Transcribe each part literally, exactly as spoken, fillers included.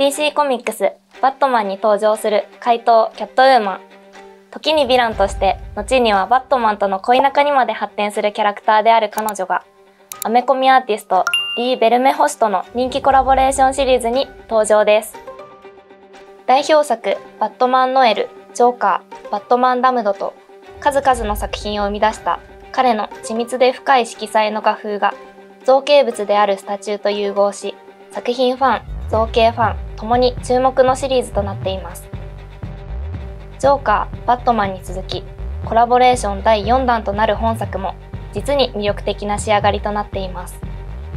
ディーシー コミックスバットマンに登場する怪盗キャットウーマン。時にヴィランとして、後にはバットマンとの恋仲にまで発展するキャラクターである彼女が、アメコミアーティストリー・ベルメホシとの人気コラボレーションシリーズに登場です。代表作バットマンノエル、ジョーカー、バットマンダムドと数々の作品を生み出した彼の緻密で深い色彩の画風が造形物であるスタチューと融合し、作品ファン、造形ファンともに注目のシリーズとなっています。ジョーカー、バットマンに続き、コラボレーションだいよんだんとなる本作も実に魅力的な仕上がりとなっています。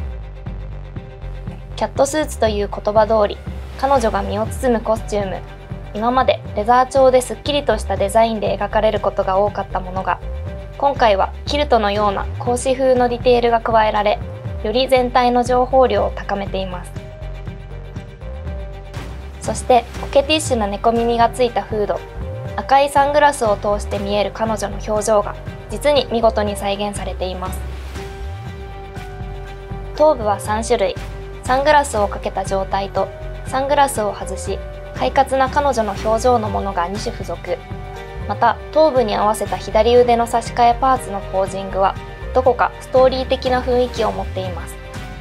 キャットスーツという言葉通り、彼女が身を包むコスチューム、今までレザー調ですっきりとしたデザインで描かれることが多かったものが、今回はキルトのような格子風のディテールが加えられ、より全体の情報量を高めています。そしてコケティッシュな猫耳がついたフード、赤いサングラスを通して見える彼女の表情が実に見事に再現されています。頭部はさんしゅるい、サングラスをかけた状態とサングラスを外し快活な彼女の表情のものがにしゅ付属。また頭部に合わせた左腕の差し替えパーツのポージングはどこかストーリー的な雰囲気を持っています。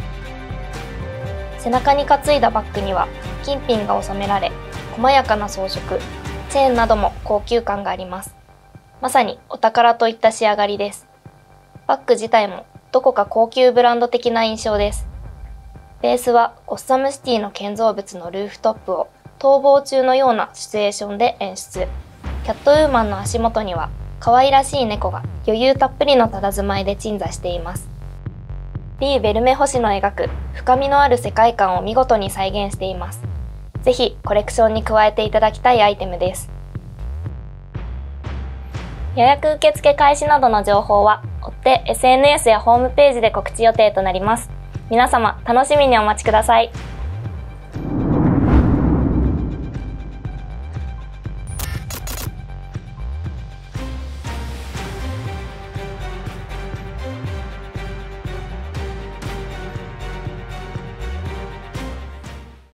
背中に担いだバッグには金品が収められ、細やかな装飾、チェーンなども高級感があります。まさにお宝といった仕上がりです。バッグ自体もどこか高級ブランド的な印象です。ベースはゴッサムシティの建造物のルーフトップを逃亡中のようなシチュエーションで演出。キャットウーマンの足元には可愛らしい猫が余裕たっぷりの佇まいで鎮座しています。リー・ベルメホシの描く深みのある世界観を見事に再現しています。ぜひコレクションに加えていただきたいアイテムです。予約受付開始などの情報は追って エスエヌエス やホームページで告知予定となります。皆様楽しみにお待ちください。